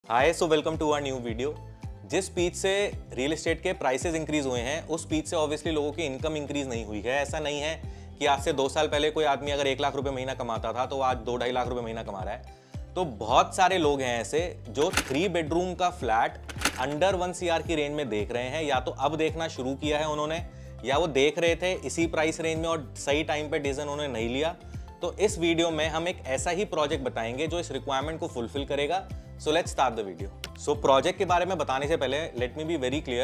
Hi so welcome to our new video. जिस speed से real estate के prices increase हुए हैं उस स्पीड से ऑब्वियसली लोगों की इनकम इंक्रीज नहीं हुई है। ऐसा नहीं है कि आज से 2 साल पहले कोई आदमी अगर 1 लाख रुपए महीना कमाता था तो आज 2-2.5 लाख रुपए महीना कमा रहा है। तो बहुत सारे लोग हैं ऐसे जो 3 बेडरूम का फ्लैट अंडर 1 CR की रेंज में देख रहे हैं, या तो अब देखना शुरू किया है उन्होंने, या वो देख रहे थे इसी प्राइस रेंज में और सही टाइम पे डिसीजन उन्होंने नहीं लिया। तो इस वीडियो में हम एक ऐसा ही प्रोजेक्ट बताएंगे जो इस रिक्वायरमेंट को फुलफिल करेगा। So let's start the video. So project के बारे में बताने से पहले let me be very clear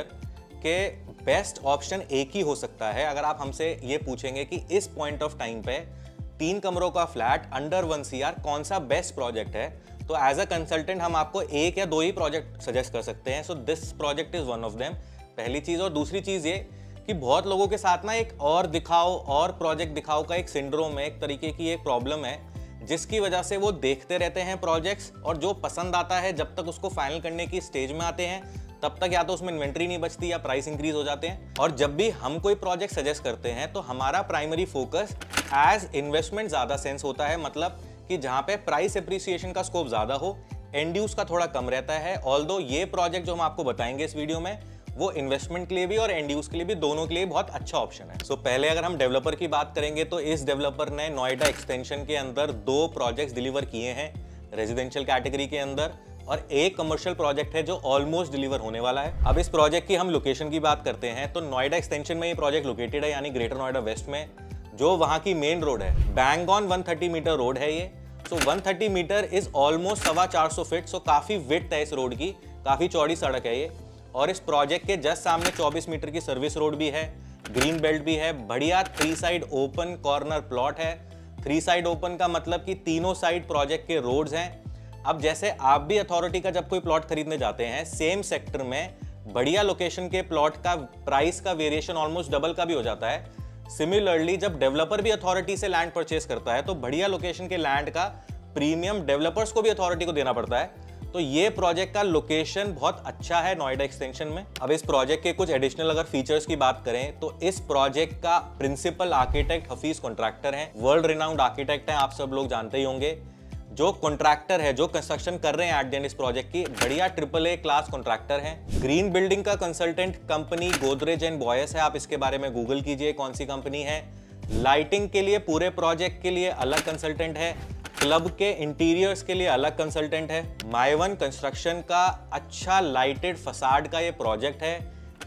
कि बेस्ट ऑप्शन एक ही हो सकता है। अगर आप हमसे ये पूछेंगे कि इस पॉइंट ऑफ टाइम पे 3 कमरों का फ्लैट अंडर 1 CR कौन सा बेस्ट प्रोजेक्ट है, तो एज अ कंसल्टेंट हम आपको 1 या 2 ही प्रोजेक्ट सजेस्ट कर सकते हैं। So this project is one of them, पहली चीज। और दूसरी चीज ये कि बहुत लोगों के साथ ना एक और दिखाओ और प्रोजेक्ट दिखाओ का एक सिंड्रोम है, एक तरीके की एक प्रॉब्लम है, जिसकी वजह से वो देखते रहते हैं प्रोजेक्ट्स और जो पसंद आता है जब तक उसको फाइनल करने की स्टेज में आते हैं तब तक या तो उसमें इन्वेंट्री नहीं बचती या प्राइस इंक्रीज हो जाते हैं। और जब भी हम कोई प्रोजेक्ट सजेस्ट करते हैं तो हमारा प्राइमरी फोकस एज इन्वेस्टमेंट ज़्यादा सेंस होता है, मतलब कि जहाँ पे प्राइस एप्रिसिएशन का स्कोप ज़्यादा हो, एंड यूज का थोड़ा कम रहता है। ऑल्दो ये प्रोजेक्ट जो हम आपको बताएंगे इस वीडियो में वो इन्वेस्टमेंट के लिए भी और एंड यूज के लिए भी, दोनों के लिए बहुत अच्छा ऑप्शन है। सो पहले अगर हम डेवलपर की बात करेंगे तो इस डेवलपर ने नोएडा एक्सटेंशन के अंदर 2 प्रोजेक्ट्स डिलीवर किए हैं रेजिडेंशियल कैटेगरी के अंदर, और एक कमर्शियल प्रोजेक्ट है जो ऑलमोस्ट डिलीवर होने वाला है। अब इस प्रोजेक्ट की हम लोकेशन की बात करते हैं तो नोएडा एक्सटेंशन में ये प्रोजेक्ट लोकेटेड है, यानी ग्रेटर नोएडा वेस्ट में, जो वहां की मेन रोड है। बैंग ऑन 130 मीटर रोड है ये। So 130 metre is almost 425 feet. So काफी विड्थ है इस रोड की, काफी चौड़ी सड़क है ये। और इस प्रोजेक्ट के जस्ट सामने 24 मीटर की सर्विस रोड भी है, ग्रीन बेल्ट भी है, बढ़िया 3 साइड ओपन कॉर्नर प्लॉट है। 3 साइड ओपन का मतलब कि तीनों साइड प्रोजेक्ट के रोड्स हैं। अब जैसे आप भी अथॉरिटी का जब कोई प्लॉट खरीदने जाते हैं सेम सेक्टर में बढ़िया लोकेशन के प्लॉट का प्राइस का वेरिएशन ऑलमोस्ट डबल का भी हो जाता है। सिमिलरली जब डेवलपर भी अथॉरिटी से लैंड परचेस करता है तो बढ़िया लोकेशन के लैंड का प्रीमियम डेवलपर्स को भी अथॉरिटी को देना पड़ता है। तो ये प्रोजेक्ट का लोकेशन बहुत अच्छा है नोएडा एक्सटेंशन में। अब इस प्रोजेक्ट के कुछ एडिशनल अगर फीचर्स की बात करें तो इस प्रोजेक्ट का प्रिंसिपल आर्किटेक्ट हफीज कॉन्ट्रैक्टर हैं, वर्ल्ड रिनाउंड आर्किटेक्ट हैं, आप सब लोग जानते ही होंगे। जो कॉन्ट्रैक्टर है, जो कंस्ट्रक्शन कर रहे हैं एट द एंड इस प्रोजेक्ट की, बढ़िया AAA क्लास कॉन्ट्रैक्टर हैं। ग्रीन बिल्डिंग का consultant company Godrej and Boyce है, आप इसके बारे में गूगल कीजिए कौन सी कंपनी है। लाइटिंग के लिए पूरे प्रोजेक्ट के लिए अलग कंसल्टेंट है, क्लब के इंटीरियर्स के लिए अलग कंसल्टेंट है। माइवन कंस्ट्रक्शन का अच्छा लाइटेड फसाड का ये प्रोजेक्ट है,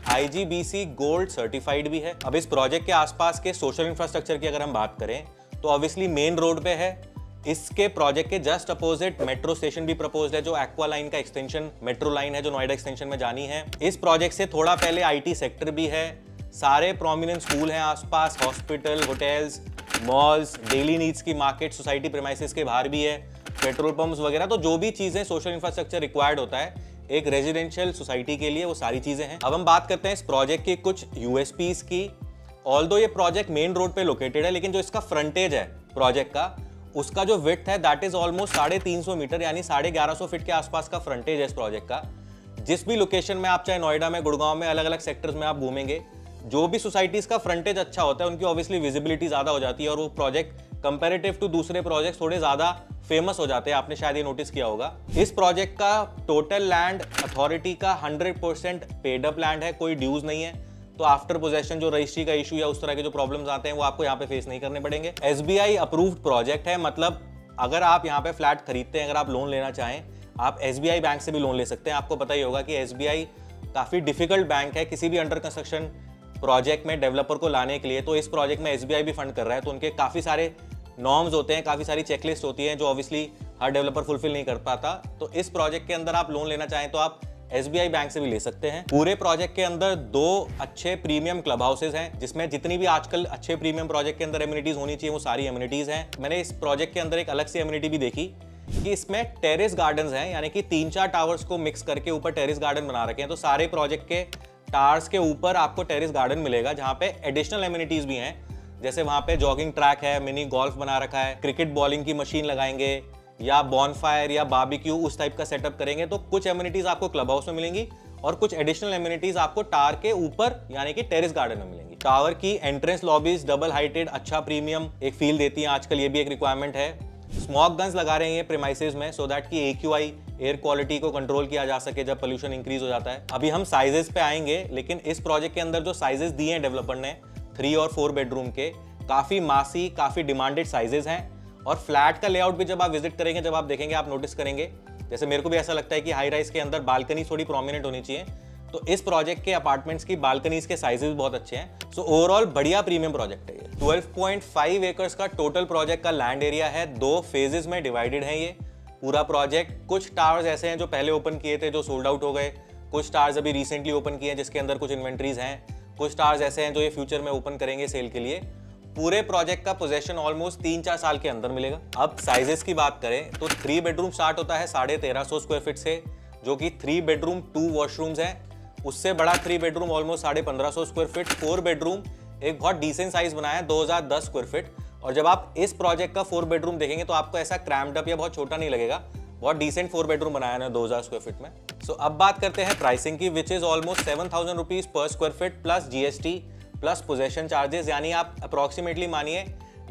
IGBC गोल्ड सर्टिफाइड भी है। अब इस प्रोजेक्ट के आसपास के सोशल इंफ्रास्ट्रक्चर की अगर हम बात करें तो ऑब्वियसली मेन रोड पे है। इसके प्रोजेक्ट के जस्ट अपोजिट मेट्रो स्टेशन भी प्रपोज्ड है, जो एक्वा लाइन का एक्सटेंशन मेट्रो लाइन है जो नोएडा एक्सटेंशन में जानी है। इस प्रोजेक्ट से थोड़ा पहले IT सेक्टर भी है, सारे प्रोमिनेंट स्कूल हैं आसपास, hospital, hotels, malls, daily needs की मार्केट, सोसाइटी प्रीमाइसेस के बाहर भी है, पेट्रोल पंप्स वगैरह। तो जो भी चीजें सोशल इंफ्रास्ट्रक्चर रिक्वायर्ड होता है एक रेजिडेंशियल सोसाइटी के लिए, वो सारी चीजें हैं। अब हम बात करते हैं इस प्रोजेक्ट के कुछ USPs की। ऑल्दो ये प्रोजेक्ट मेन रोड पे लोकेटेड है, लेकिन जो इसका फ्रंटेज है प्रोजेक्ट का, उसका जो विड्थ है दैट इज ऑलमोस्ट 350 मीटर, यानी 1150 फीट के आसपास का फ्रंटेज है इस प्रोजेक्ट का। जिस भी लोकेशन में आप, चाहे नोएडा में, गुड़गांव में, अलग अलग सेक्टर्स में आप घूमेंगे, जो भी सोसाइटीज का फ्रंटेज अच्छा होता है उनकी ऑब्वियसली विजिबिलिटी ज्यादा हो जाती है और वो प्रोजेक्ट कंपैरेटिव टू दूसरे प्रोजेक्ट थोड़े ज्यादा फेमस हो जाते हैं। आपने शायद ये नोटिस किया होगा। इस प्रोजेक्ट का टोटल लैंड अथॉरिटी का 100% पेड अप लैंड है, कोई ड्यूज नहीं है। तो आफ्टर पोजेशन जो रजिस्ट्री का इशू या उस तरह के जो प्रॉब्लम्स आते हैं वो आपको यहाँ पे फेस नहीं करने पड़ेंगे। SBI अप्रूव्ड प्रोजेक्ट है, मतलब अगर आप यहाँ पे फ्लैट खरीदते हैं, अगर आप लोन लेना चाहें, आप SBI बैंक से भी लोन ले सकते हैं। आपको पता ही होगा कि SBI काफी डिफिकल्ट बैंक है किसी भी अंडर कंस्ट्रक्शन प्रोजेक्ट में डेवलपर को लाने के लिए। तो इस प्रोजेक्ट में SBI भी फंड कर रहा है, तो उनके काफी सारे नॉर्म्स होते हैं, काफी सारी चेकलिस्ट होती है जो ऑब्वियसली हर डेवलपर फुलफिल नहीं कर पाता। तो इस प्रोजेक्ट के अंदर आप लोन लेना चाहें तो आप SBI बैंक से भी ले सकते हैं। पूरे प्रोजेक्ट के अंदर 2 अच्छे प्रीमियम क्लब हाउसेज हैं, जिसमें जितनी भी आजकल अच्छे प्रीमियम प्रोजेक्ट के अंदर एमिनिटीज होनी चाहिए वो सारी एमिनिटीज हैं। मैंने इस प्रोजेक्ट के अंदर एक अलग सी एमिनिटी भी देखी कि इसमें टेरेस गार्डन्स हैं, यानी कि 3-4 टावर्स को मिक्स करके ऊपर टेरेस गार्डन बना रखे हैं। तो सारे प्रोजेक्ट के टावर्स के ऊपर आपको टेरेस गार्डन मिलेगा, जहां पे एडिशनल एमिनिटीज भी हैं, जैसे वहां पे जॉगिंग ट्रैक है, मिनी गोल्फ बना रखा है, क्रिकेट बॉलिंग की मशीन लगाएंगे या बॉनफायर या बारबेक्यू उस टाइप का सेटअप करेंगे। तो कुछ एमिनिटीज आपको क्लब हाउस में मिलेंगी और कुछ एडिशनल एमिनिटीज आपको टावर के ऊपर यानी कि टेरेस गार्डन में मिलेंगी। टावर की एंट्रेंस लॉबीज डबल हाइटेड, अच्छा प्रीमियम एक फील देती है आजकल, ये भी एक रिक्वायरमेंट है। स्मॉग गन्स लगा रहे हैं ये प्रीमाइसेस में, सो दैट कि AQI एयर क्वालिटी को कंट्रोल किया जा सके जब पोल्यूशन इंक्रीज हो जाता है। अभी हम साइजेस पे आएंगे, लेकिन इस प्रोजेक्ट के अंदर जो साइजेस दिए हैं डेवलपर ने 3 और 4 बेडरूम के, काफी मासी, काफी डिमांडेड साइजेस हैं। और फ्लैट का लेआउट भी जब आप विजिट करेंगे, जब आप देखेंगे, आप नोटिस करेंगे, जैसे मेरे को भी ऐसा लगता है कि हाई राइज के अंदर बालकनी थोड़ी प्रोमिनेंट होनी चाहिए, तो इस प्रोजेक्ट के अपार्टमेंट्स की बालकनीज के साइजेस बहुत अच्छे हैं। सो ओवरऑल बढ़िया प्रीमियम प्रोजेक्ट है ये। 12.5 एकर्स का टोटल प्रोजेक्ट का लैंड एरिया है, 2 फेजेस में डिवाइडेड है ये पूरा प्रोजेक्ट। कुछ टावर्स ऐसे हैं जो पहले ओपन किए थे जो सोल्ड आउट हो गए, कुछ टावर्स अभी रिसेंटली ओपन किए हैं जिसके अंदर कुछ इन्वेंट्रीज हैं, कुछ टावर्स ऐसे हैं जो ये फ्यूचर में ओपन करेंगे सेल के लिए। पूरे प्रोजेक्ट का पोजेशन ऑलमोस्ट 3-4 साल के अंदर मिलेगा। अब साइजेस की बात करें तो 3 बेडरूम स्टार्ट होता है 1350 स्क्वायर फीट से, जो कि 3 बेडरूम 2 वॉशरूम्स हैं। उससे बड़ा 3 bedroom almost 1550 square feet, 4 bedroom एक बहुत डिसेंट साइज बनाया है 2010 स्क्वायर फीट। और जब आप इस प्रोजेक्ट का 4 बेडरूम देखेंगे तो आपको ऐसा क्रैम्ड अप या बहुत छोटा नहीं लगेगा, बहुत डिसेंट 4 बेडरूम बनाया है 2000 स्क्वायर फीट में। सो अब बात करते हैं प्राइसिंग की, which is almost 7000 rupees per square feet plus GST plus possession charges, यानी आप अप्रोक्सीमेटली मानिए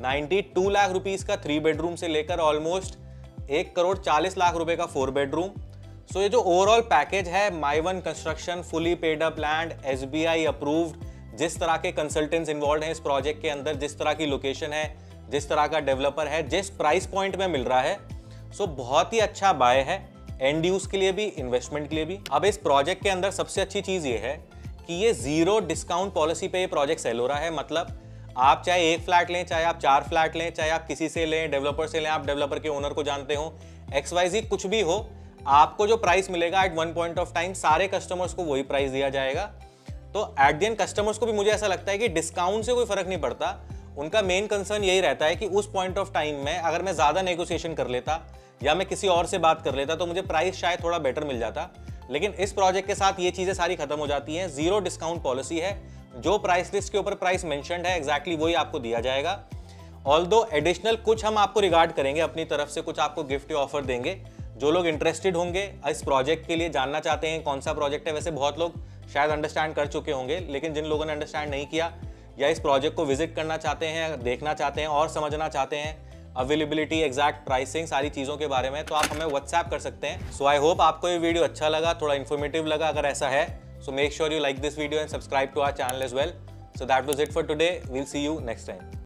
92 लाख रुपीज का 3 बेडरूम से लेकर ऑलमोस्ट 1,40,00,000 रुपए का 4 बेडरूम। सो ये जो ओवरऑल पैकेज है, mivan construction, fully paid up land, SBI approved, जिस तरह के कंसल्टेंट्स इन्वॉल्व हैं इस प्रोजेक्ट के अंदर, जिस तरह की लोकेशन है, जिस तरह का डेवलपर है, जिस प्राइस पॉइंट में मिल रहा है, सो बहुत ही अच्छा बाय है एंड यूज के लिए भी, इन्वेस्टमेंट के लिए भी। अब इस प्रोजेक्ट के अंदर सबसे अच्छी चीज ये है कि ये 0 डिस्काउंट पॉलिसी पे ये प्रोजेक्ट सेल हो रहा है। मतलब आप चाहे 1 फ्लैट लें, चाहे आप 4 फ्लैट लें, चाहे आप किसी से लें, डेवलपर से लें, आप डेवलपर के ओनर को जानते हो, XYZ कुछ भी हो, आपको जो प्राइस मिलेगा at one point of time सारे कस्टमर्स को वही प्राइस दिया जाएगा। तो एट द एंड कस्टमर्स को भी मुझे ऐसा लगता है कि डिस्काउंट से कोई फर्क नहीं पड़ता, उनका मेन कंसर्न यही रहता है कि उस पॉइंट ऑफ टाइम में अगर मैं ज्यादा नेगोशिएशन कर लेता या मैं किसी और से बात कर लेता तो मुझे प्राइस शायद थोड़ा बेटर मिल जाता। लेकिन इस प्रोजेक्ट के साथ ये चीजें सारी खत्म हो जाती हैं। 0 डिस्काउंट पॉलिसी है, जो प्राइस लिस्ट के ऊपर प्राइस मेंशन्ड है एग्जैक्टली वही आपको दिया जाएगा। ऑल्दो एडिशनल कुछ हम आपको रिगार्ड करेंगे अपनी तरफ से, कुछ आपको गिफ्ट या ऑफर देंगे। जो लोग इंटरेस्टेड होंगे इस प्रोजेक्ट के लिए, जानना चाहते हैं कौन सा प्रोजेक्ट है, वैसे बहुत लोग शायद अंडरस्टैंड कर चुके होंगे, लेकिन जिन लोगों ने अंडरस्टैंड नहीं किया या इस प्रोजेक्ट को विजिट करना चाहते हैं, देखना चाहते हैं और समझना चाहते हैं अवेलेबिलिटी, एग्जैक्ट प्राइसिंग, सारी चीज़ों के बारे में, तो आप हमें व्हाट्सएप कर सकते हैं। सो आई होप आपको ये वीडियो अच्छा लगा, थोड़ा इन्फॉर्मेटिव लगा। अगर ऐसा है so make sure you like this video and subscribe to our channel as well. So that was it for today, we'll see you next time.